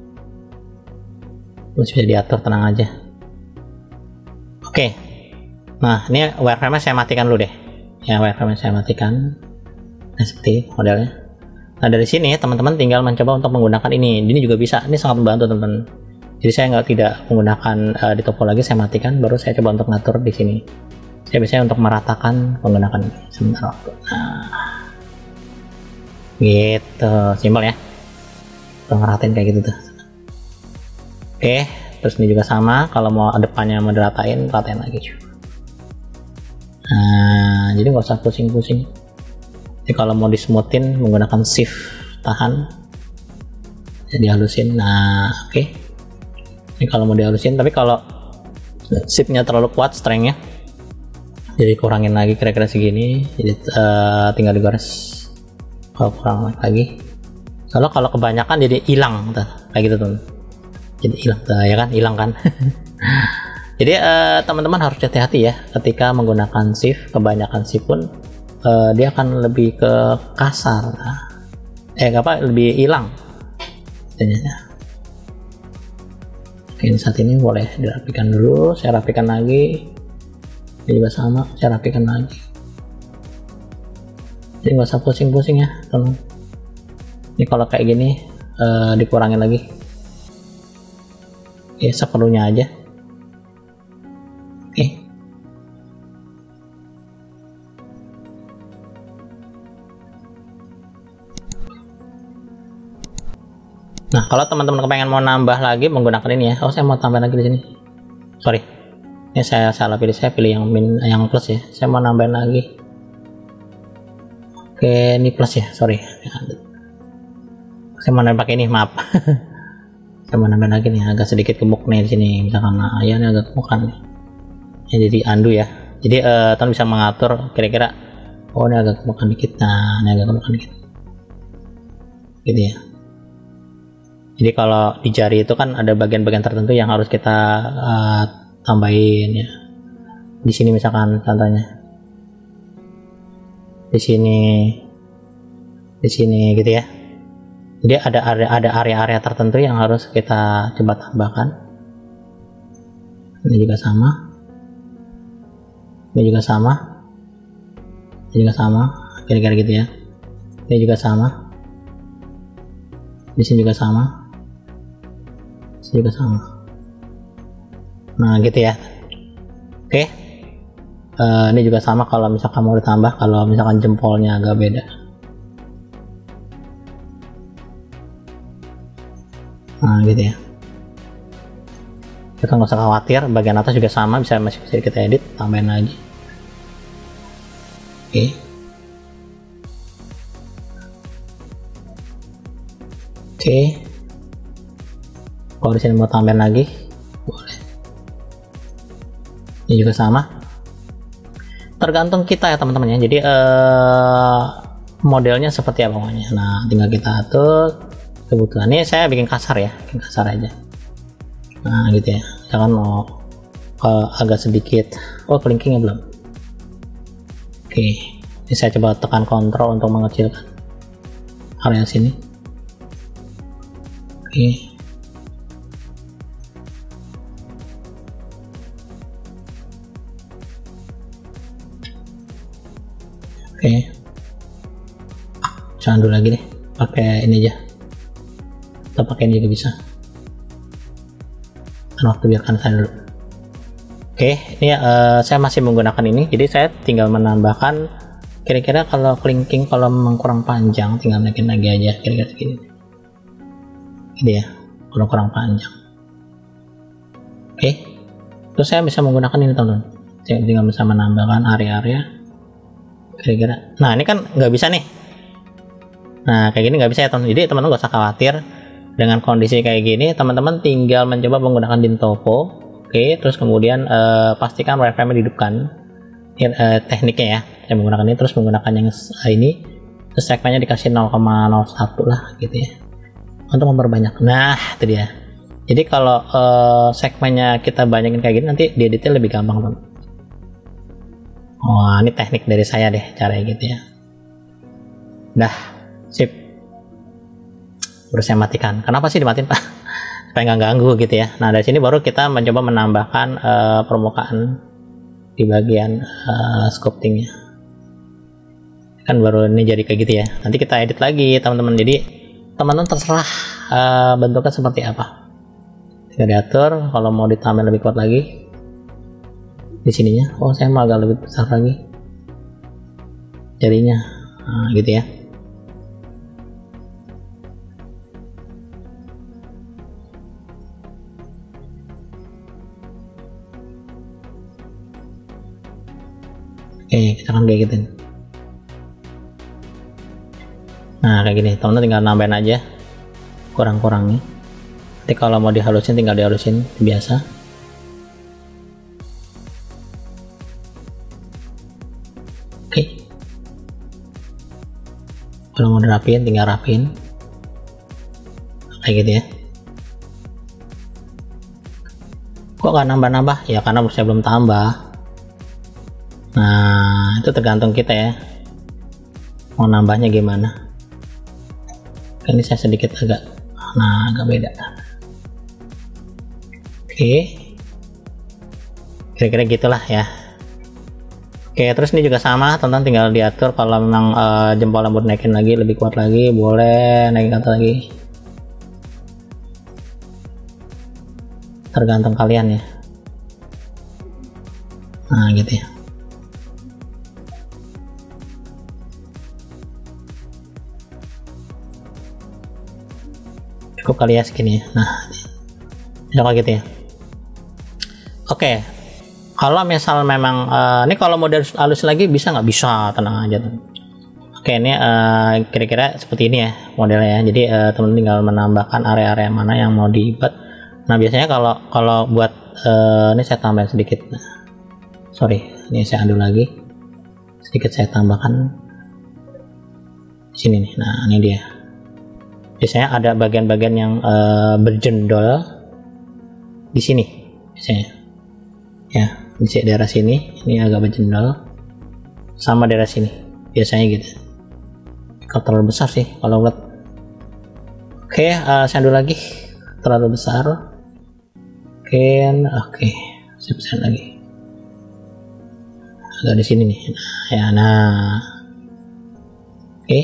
A: Masih bisa diatur, tenang aja. Oke. Nah, ini wireframe-nya saya matikan dulu deh. Ya, wireframe-nya saya matikan. Nah, seperti modelnya. Nah dari sini teman-teman tinggal mencoba untuk menggunakan ini. Ini juga bisa. Ini sangat membantu teman-teman. Jadi saya nggak tidak menggunakan uh, di topo lagi, saya matikan. Baru saya coba untuk ngatur di sini. Saya biasanya untuk meratakan menggunakan ini. Sebentar waktu. Nah, gitu, simpel ya. Kita ngeratain kayak gitu tuh. Oke, terus ini juga sama. Kalau mau depannya mau diratain, ratain lagi. Nah, jadi nggak usah pusing-pusing. Jadi kalau mau dismoothin menggunakan shift tahan, jadi halusin. Nah oke, okay. Ini kalau mau dihalusin, tapi kalau shiftnya terlalu kuat strengthnya, jadi kurangin lagi kira-kira segini. Jadi uh, tinggal digores kalau kurang lagi. Kalau kalau kebanyakan jadi hilang, kayak gitu tuh. Jadi hilang, ya kan, hilang kan. Jadi uh, teman-teman harus hati-hati ya ketika menggunakan shift. Kebanyakan shift pun Uh, dia akan lebih ke kasar, eh apa lebih hilang ternyata. Oke, saat ini boleh dirapikan dulu, saya rapikan lagi. Ini juga sama, saya rapikan lagi. Jadi nggak usah pusing-pusing ya teman. Ini kalau kayak gini uh, dikurangin lagi, ya seperlunya aja. Oke. Nah, kalau teman-teman kepengen mau nambah lagi menggunakan ini ya. Oh, saya mau tambah lagi di sini. Sorry. Ini saya salah pilih, saya pilih yang min, yang plus ya. Saya mau nambahin lagi. Oke, ini plus ya. Sorry. Saya mau nambah pakai ini, maaf. Saya mau nambahin lagi nih, agak sedikit gemuk nih di sini. Misalkan nah, ya ini agak gemuk kan. Ya, jadi undo ya. Jadi eh, teman bisa mengatur kira-kira oh ini agak gemukan dikit. Nah, ini agak gemukan dikit. Gitu ya. Jadi kalau di jari itu kan ada bagian-bagian tertentu yang harus kita uh, tambahin ya. Di sini misalkan contohnya, di sini, di sini gitu ya. Jadi ada area ada area-area tertentu yang harus kita coba tambahkan. Ini juga sama. Ini juga sama. Ini juga sama. Kira-kira gitu ya. Ini juga sama. Di sini juga sama. Juga sama. Nah gitu ya. Oke. Uh, ini juga sama kalau misalkan mau ditambah, kalau misalkan jempolnya agak beda. Nah gitu ya. Kita nggak usah khawatir, bagian atas juga sama, bisa masih bisa kita edit, tambahin lagi. Oke. Oke. Kalau di sini mau tambahin lagi, boleh. Ini juga sama. Tergantung kita ya teman-teman ya. Jadi eh, modelnya seperti apa pokoknya. Nah, tinggal kita atur kebutuhan. Ini saya bikin kasar ya, bikin kasar aja. Nah, gitu ya. Misalkan mau uh, agak sedikit, oh clinkingnya belum. Oke, ini saya coba tekan kontrol untuk mengecilkan area sini. Oke. Oke. Jangan dulu lagi deh, pakai ini aja. Atau pakai ini juga bisa. Dan waktu biarkan saya dulu. Oke, ini uh, saya masih menggunakan ini. Jadi saya tinggal menambahkan kira-kira kalau clinking kalau memang kurang panjang tinggal naikin lagi aja kira-kira segini. Gitu ya, kalau kurang panjang. Oke. Terus saya bisa menggunakan ini teman-teman. Saya tinggal bisa menambahkan area-area kira-kira. Nah, ini kan nggak bisa nih. Nah, kayak gini nggak bisa ya teman-teman. Jadi teman-teman gak usah khawatir dengan kondisi kayak gini. Teman-teman tinggal mencoba menggunakan Dintoppo. Oke, terus kemudian uh, pastikan wireframe dihidupkan. Ini uh, tekniknya ya. Saya menggunakan ini, terus menggunakan yang ini. Terus segmennya dikasih nol koma nol satu lah gitu ya. Untuk memperbanyak. Nah, itu dia. Jadi kalau uh, segmennya kita banyakin kayak gini, nanti dieditnya lebih gampang teman. Wah, ini teknik dari saya deh caranya gitu ya. Dah. Sip. Baru saya matikan. Kenapa sih dimatiin Pak? Supaya nggak ganggu gitu ya. Nah, dari sini baru kita mencoba menambahkan uh, permukaan di bagian uh, sculptingnya. Kan baru ini jadi kayak gitu ya. Nanti kita edit lagi teman-teman. Jadi teman-teman terserah uh, bentuknya seperti apa. Tinggal diatur. Kalau mau ditambah lebih kuat lagi di sininya. Oh, saya mau agak lebih besar lagi jadinya. Nah, gitu ya. Oke, kita akan kayak gitu. Nah, kayak gini, teman-teman tinggal nambahin aja kurang-kurangnya. Nanti kalau mau dihalusin tinggal dihalusin biasa. Oke. Kalau mau dirapiin tinggal rapiin. Kayak gitu ya. Kok gak nambah-nambah? Ya karena saya belum tambah. Nah, itu tergantung kita ya. Mau nambahnya gimana. Ini saya sedikit agak, nah agak beda. Oke. Kira-kira gitulah ya. Oke, terus ini juga sama, teman-teman tinggal diatur kalau memang uh, jempol rambut naikin lagi, lebih kuat lagi, boleh naikin atas lagi. Tergantung kalian ya. Nah, gitu ya. Cukup kali ya segini ya. Nah, udah gitu ya. Oke, kalau misal memang uh, ini kalau model halus lagi bisa nggak? Bisa, tenang aja tuh. Oke, ini uh, kira-kira seperti ini ya modelnya ya. Jadi uh, teman-teman tinggal menambahkan area-area mana yang mau dibuat. Nah, biasanya kalau kalau buat uh, ini saya tambahin sedikit. Nah, sorry, ini saya undo lagi. Sedikit saya tambahkan sini nih. Nah, ini dia. Biasanya ada bagian-bagian yang uh, berjendol di sini biasanya ya, di daerah sini ini agak berjendol sama daerah sini biasanya gitu. Kalau terlalu besar sih kalau buat. Oke, uh, saya dulu lagi terlalu besar. Oke, oke, saya besar lagi agak di sini nih. Nah, ya, nah, oke.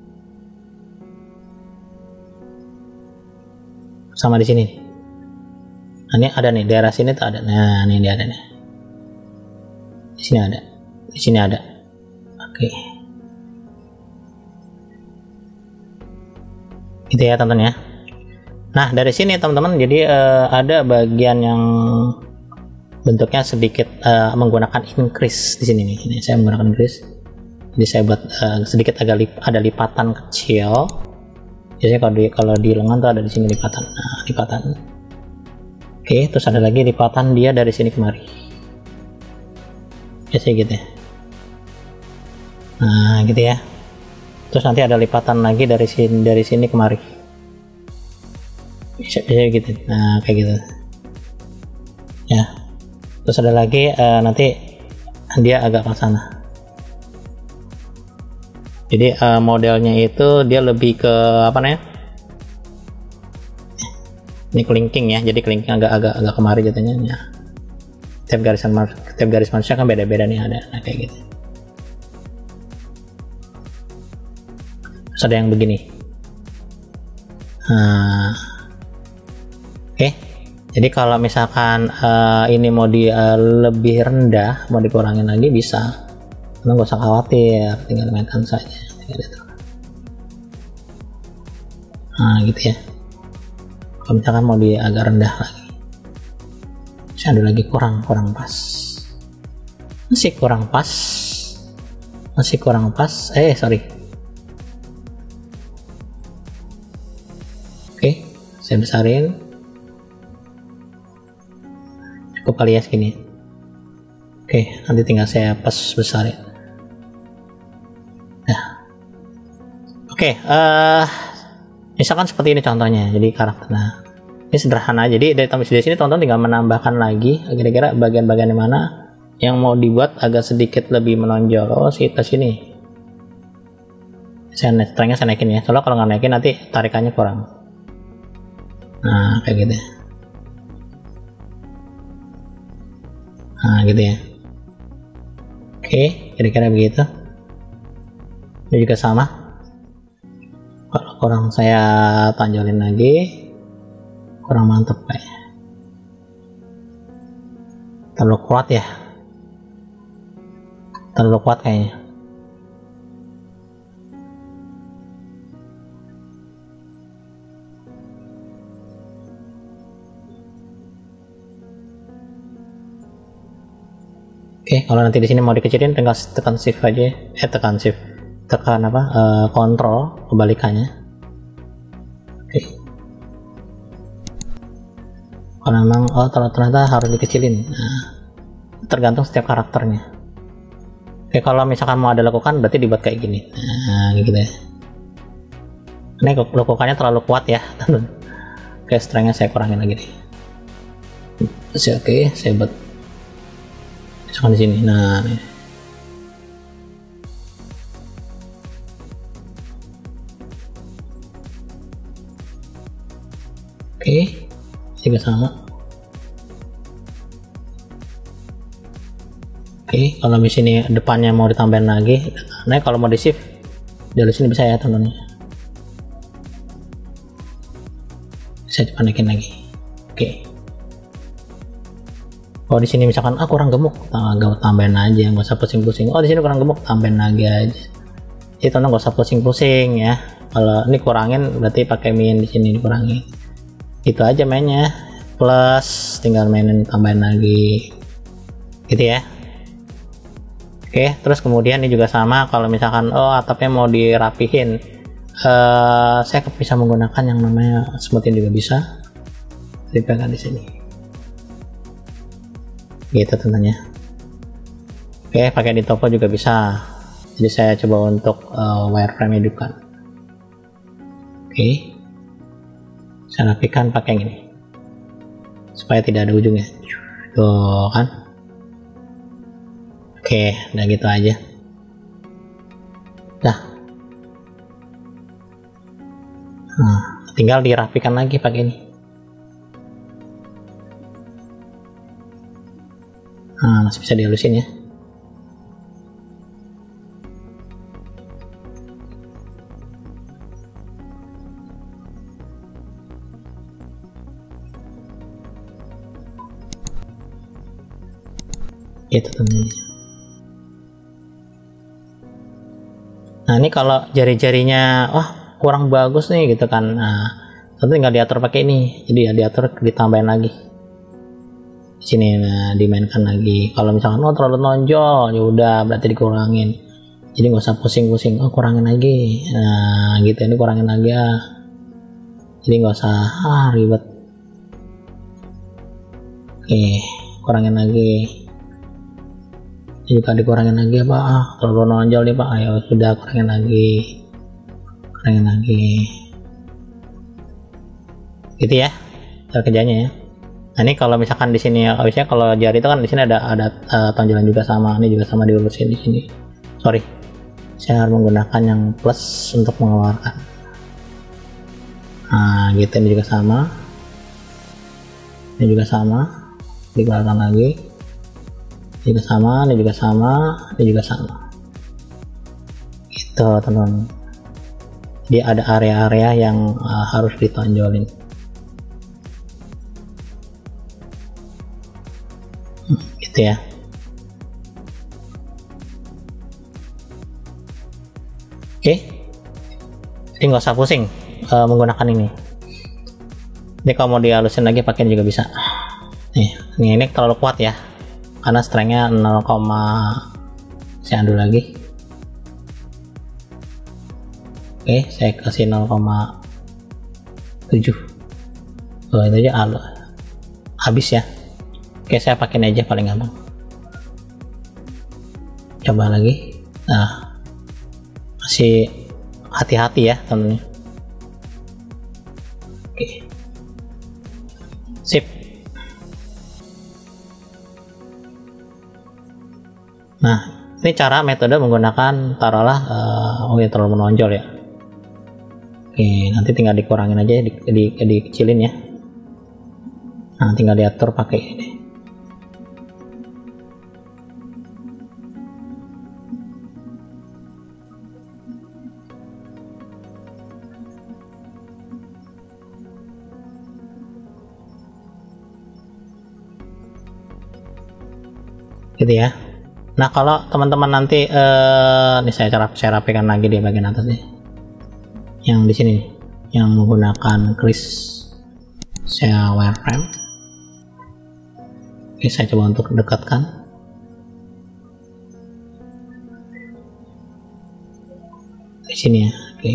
A: Sama di sini. Nah, ini ada nih daerah sini tuh ada. Nah, ini dia ada nih. Di sini ada. Di sini ada. Oke. Gitu ya, teman-teman ya. Nah, dari sini teman-teman jadi uh, ada bagian yang bentuknya sedikit uh, menggunakan increase di sini nih. Ini saya menggunakan increase. Jadi saya buat uh, sedikit agak lip, ada lipatan kecil. Biasanya kalau di kalau di lengan tuh ada di sini lipatan. Nah, lipatan. Oke, terus ada lagi lipatan dia dari sini kemari. Biasanya gitu ya. Nah, gitu ya. Terus nanti ada lipatan lagi dari sini dari sini kemari. Bisa, bisa gitu. Nah, kayak gitu. Ya. Terus ada lagi uh, nanti dia agak ke sana. Jadi uh, modelnya itu dia lebih ke apa namanya? Ini kelingking ya. Jadi kelingking agak-agak agak kemari jatuhnya. Ya. Tiap garisan tiap garis manusia kan beda-beda nih ada. Nah, kayak gitu. Terus ada yang begini. Nah, oke. Okay. Jadi kalau misalkan uh, ini mau di uh, lebih rendah, mau dikurangin lagi bisa. Karena nggak usah khawatir, tinggal mainkan saja. Nah, gitu ya. Kalau misalkan mau di agak rendah lagi, masih ada lagi kurang kurang pas. Masih kurang pas. Masih kurang pas. Eh, sorry. Oke, saya besarin. Cukup kali ya segini. Oke, nanti tinggal saya pas besarin. Nah, oke, uh, misalkan seperti ini contohnya. Jadi karakter, nah, ini sederhana. Jadi dari dari sini teman-teman tinggal menambahkan lagi kira-kira bagian-bagian mana yang mau dibuat agak sedikit lebih menonjol. Oh, si tas ini. Saya strengnya saya naikin ya. Soalnya kalau nggak naikin nanti tarikannya kurang. Nah, kayak gitu. Nah, gitu ya. Oke, kira-kira begitu. Ini juga sama. Kalau kurang saya tonjolin lagi. Kurang mantep kayaknya. Terlalu kuat ya. Terlalu kuat kayaknya. Oke, kalau nanti di sini mau dikecilin, tinggal tekan shift aja, eh tekan shift, tekan apa, uh, kontrol kebalikannya. Oke. Kalau memang, oh ternyata harus dikecilin. Nah, tergantung setiap karakternya. Oke, kalau misalkan mau ada lekukan, berarti dibuat kayak gini. Nah, gitu ya. Ini lekukannya terlalu kuat ya. Oke, strengnya saya kurangin lagi nih. Terus oke, saya buat. Misalkan di sini, nah nih. Oke, juga sama. Oke, kalau di sini depannya mau ditambahin lagi, nah kalau mau di shift dari sini bisa ya teman-teman. Saya coba naikin lagi. Oke. Oh, di sini misalkan ah kurang gemuk, nggak tambahin aja, nggak usah pusing-pusing. Oh, di sini kurang gemuk, tambahin lagi aja. Jadi teman nggak usah pusing-pusing ya. Kalau ini kurangin berarti pakai min di sini dikurangin. Itu aja mainnya. Plus tinggal mainin tambahin lagi. Gitu ya. Oke, terus kemudian ini juga sama. Kalau misalkan oh atapnya mau dirapihin, uh, saya bisa menggunakan yang namanya smoothin juga bisa. Dipegang di sini. Gitu tentunya. Oke, pakai di topo juga bisa. Jadi saya coba untuk uh, wireframe hidupkan. Oke, saya rapikan pakai yang ini supaya tidak ada ujungnya. Tuh kan. Oke, udah gitu aja. Dah. Nah, tinggal dirapikan lagi pakai ini. Nah, masih bisa dihalusin ya. Itu temennya. Nah, ini kalau jari-jarinya wah kurang bagus nih gitu kan. Nah, tentu tinggal diatur pakai ini. Jadi ya diatur ditambahin lagi. Di sini nah dimainkan lagi. Kalau misalkan oh terlalu nonjol, ya udah berarti dikurangin. Jadi nggak usah pusing-pusing. Oh kurangin lagi. Nah, gitu ini kurangin lagi ya. Jadi nggak usah ah ribet. Oke, kurangin lagi. Jika dikurangin lagi ya Pak, ah, terlalu nonjol nih Pak, ayo sudah kurangin lagi. kurangin lagi gitu ya cara kerjanya ya. Nah ini kalau misalkan di sini habisnya kalau jari itu kan di sini ada ada uh, tonjolan juga sama, ini juga sama diurusin di sini. Sorry, saya harus menggunakan yang plus untuk mengeluarkan. Nah gitu, ini juga sama, ini juga sama, dikeluarkan lagi, ini juga sama, ini juga sama, ini juga sama. Gitu teman-teman. Jadi ada area-area yang uh, harus ditonjolin. Gitu ya. Oke, jadi nggak usah pusing uh, menggunakan ini. Ini kalau mau dihalusin lagi pakai juga bisa. Nih, ini, ini terlalu kuat ya, karena strengthnya nol, saya adu lagi. Oke, saya kasih nol koma tujuh. Oh, itu aja alu. Habis ya. Oke, saya pakai aja paling gampang. Coba lagi. Nah, masih hati-hati ya temennya. Oke, sip. Nah, ini cara metode menggunakan taruhlah uh, oh ya terlalu menonjol ya. Oke, nanti tinggal dikurangin aja, di, di, dikecilin ya. Nah, tinggal diatur pakai ini. Gitu ya. Nah kalau teman-teman nanti eh, ini saya cara saya rapikan lagi di bagian atas nih, yang di sini yang menggunakan kris saya wireframe. Oke, saya coba untuk dekatkan. Di sini ya. Oke,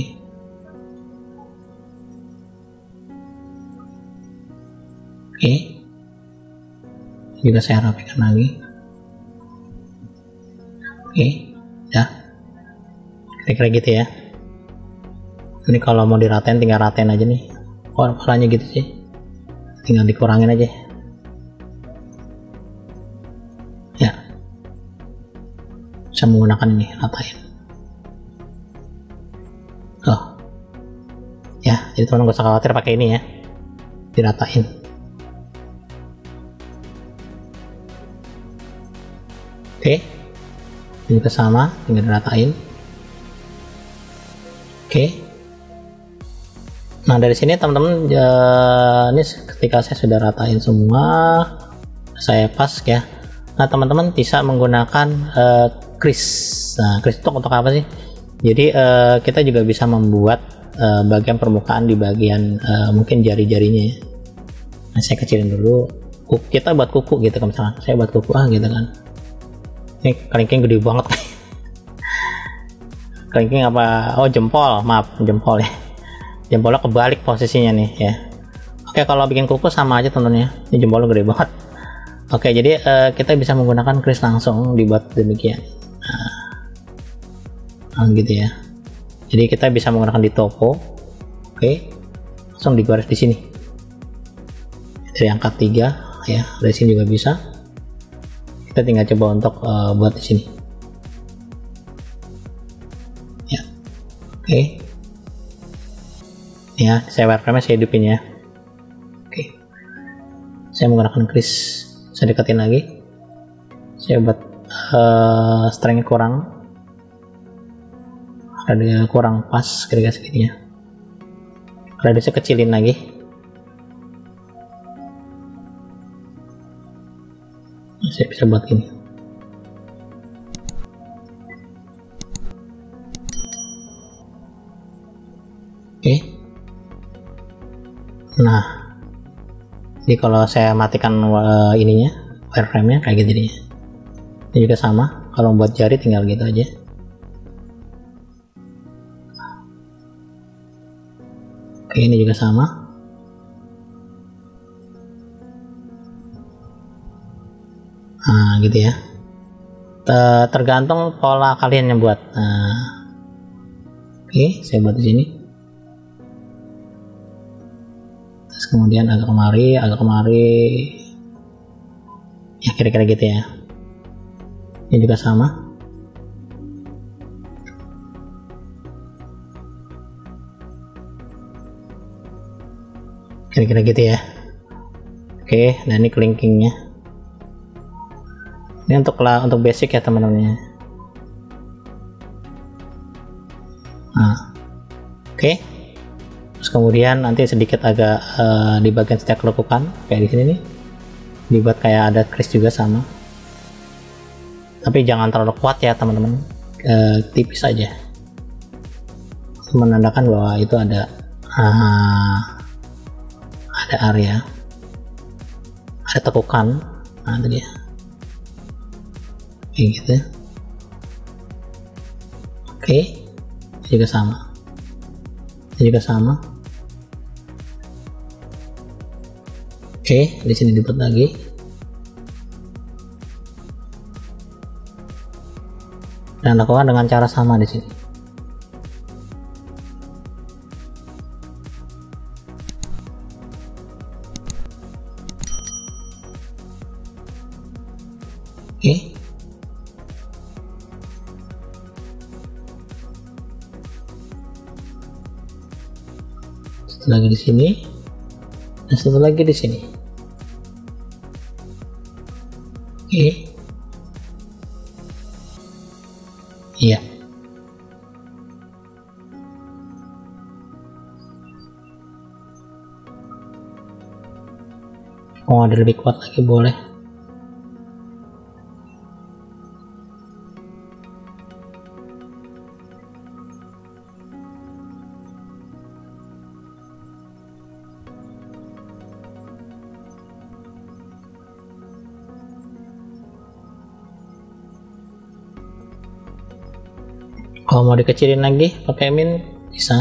A: oke, juga saya rapikan lagi. Oke, ya, kira-kira gitu ya. Ini kalau mau diratain tinggal ratain aja nih. Oh, warnanya gitu sih, tinggal dikurangin aja ya. Saya menggunakan ini, ratain. Oh ya, jadi teman-teman gak usah khawatir pakai ini ya, diratain. Oke, ini juga sama, tinggal diratain. Oke, nah dari sini teman-teman ya, ini ketika saya sudah ratain semua, saya pas ya. Nah teman-teman bisa menggunakan uh, kris. Nah kris itu untuk apa sih? Jadi uh, kita juga bisa membuat uh, bagian permukaan di bagian uh, mungkin jari-jarinya ya. Nah saya kecilin dulu, kita buat kuku gitu kan, misalkan saya buat kuku ah gitu kan. Ini kelingking gede banget. Kelingking apa? Oh jempol, maaf jempol ya. Jempolnya kebalik posisinya nih ya. Oke, kalau bikin kuku sama aja teman-teman ya. Ini jempolnya gede banget. Oke, jadi uh, kita bisa menggunakan kris langsung dibuat demikian. Nah, nah gitu ya. Jadi kita bisa menggunakan di topo. Oke, langsung digaris di sini. Dari angka tiga ya. Dari sini juga bisa. Kita tinggal coba untuk uh, buat di sini ya. Oke ya, saya wireframe saya hidupin ya. Oke, saya menggunakan kris, saya deketin lagi, saya buat uh, strength kurang, ada kurang pas kira-kira segininya, radiusnya kecilin lagi. Saya bisa buat gini. Oke. Nah, jadi kalau saya matikan uh, ininya, wireframe-nya kayak gitu jadinya. Ini juga sama. Kalau buat jari tinggal gitu aja. Oke, ini juga sama. Nah gitu ya, tergantung pola kalian yang buat. Nah, Oke, saya buat di sini. Terus kemudian agak kemari, agak kemari. Ya kira-kira gitu ya. Ini juga sama. Kira-kira gitu ya. Oke, nah ini kelingkingnya. Ini untuk untuk basic ya teman-teman. Nah, oke. Terus kemudian nanti sedikit agak uh, di bagian setiap lekukan kayak di sini nih, dibuat kayak ada kris juga sama. Tapi jangan terlalu kuat ya teman-teman, uh, tipis aja, menandakan bahwa itu ada uh, ada area, ada tekukan. Nah itu dia, kayak gitu. Oke, ini juga sama, ini juga sama. Oke, di sini dibuat lagi. Dan lakukan dengan cara sama di sini. Oke. Satu lagi di sini. Dan satu lagi di sini. Oke. Iya. Oh, ada lebih kuat lagi boleh. Kalau mau dikecilin lagi pakai min bisa.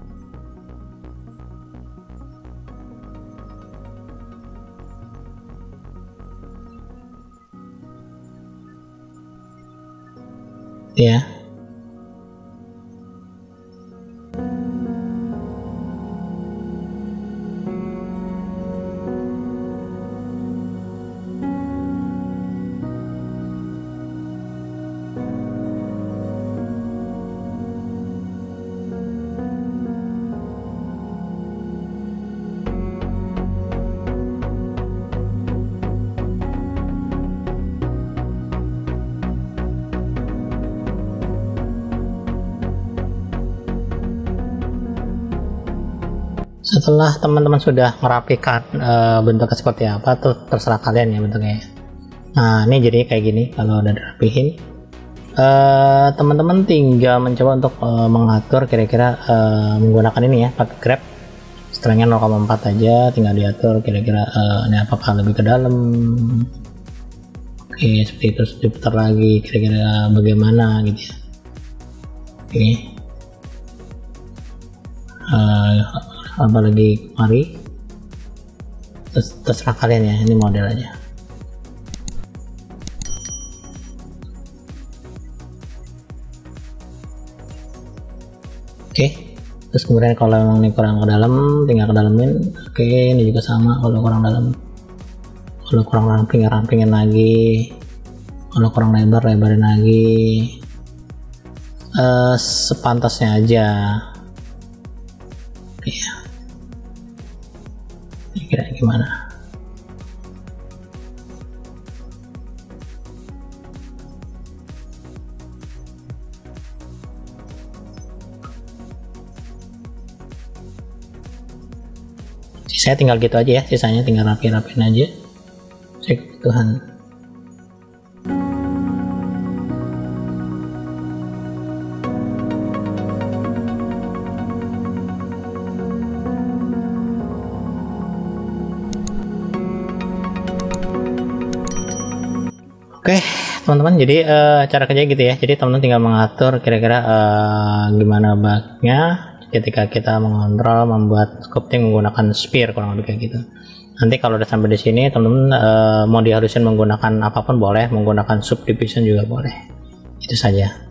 A: Ya. Setelah teman-teman sudah merapikan e, bentuknya seperti apa, tuh terserah kalian ya bentuknya. Nah ini jadi kayak gini kalau udah dirapihin. Teman-teman tinggal mencoba untuk e, mengatur kira-kira e, menggunakan ini ya, pakai grab. Strengthnya nol koma empat aja, tinggal diatur kira-kira e, ini apakah lebih ke dalam. Oke, seperti itu, diputar lagi kira-kira bagaimana gitu ya. Oke. Uh, apalagi mari terserah kalian ya, ini model aja. Oke, terus kemudian kalau memang ini kurang ke dalam tinggal ke dalamin. Oke, ini juga sama, kalau kurang dalam, kalau kurang ramping rampingin lagi, kalau kurang lebar lebarin lagi, uh, sepantasnya aja. Iya, kira gimana? Saya tinggal gitu aja ya, sisanya tinggal rapi-rapin aja. Cek Tuhan. Oke teman-teman, jadi uh, cara kerja gitu ya. Jadi teman-teman tinggal mengatur kira-kira uh, gimana bugnya ketika kita mengontrol membuat sculpting menggunakan sphere, kurang lebih kayak gitu. Nanti kalau udah sampai di sini teman-teman uh, mau dihalusin menggunakan apapun boleh, menggunakan subdivision juga boleh. Itu saja.